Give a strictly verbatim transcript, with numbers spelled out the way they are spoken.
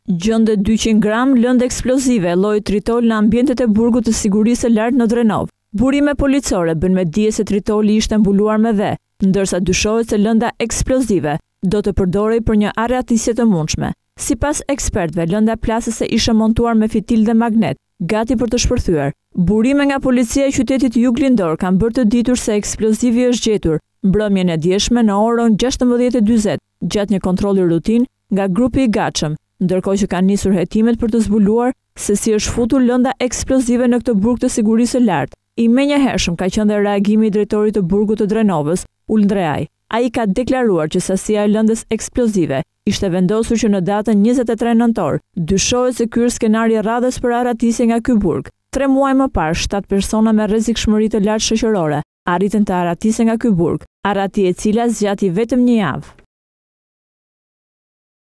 Gjendet dyqind gram lëndë eksplozive lloji tritol në ambientet e burgut të sigurisë së lartë në Drenov. Burime policore bën me dije se tritoli ishte mbuluar me ve, ndërsa dyshohet se lënda eksplozive do të përdorej për një arratisje të mundshme. Sipas ekspertëve, lënda plasëse ishte montuar me fitil dhe magnet, gati për të shpërthyer. Burime nga policia e qytetit Juglindor kanë bërë të ditur se eksplozivi është gjetur mbrëmjen e djeshme në orën gjashtëmbëdhjetë e dyzet gjatë një kontrolli rutin nga grupi i gatshëm, ndërkohë që kanë nisur hetimet për të zbuluar se si është futur lënda eksplozive në këtë burg të sigurisë së lartë. I menjëhershëm ka qenë dhe reagimi i drejtorit të burgut të Drenovës, Uldreaj. Ai ka deklaruar që sasia e lëndës eksplozive ishte vendosur që në datën njëzet e tre nëntor, dyshohet se ky është skenari radhës për arratisje nga ky burg. Tre muaj më parë, shtatë persona me rrezikshmëri të lartë shoqërore arritën të arratisen nga ky burg, arratje e cila zgjati vetëm një javë.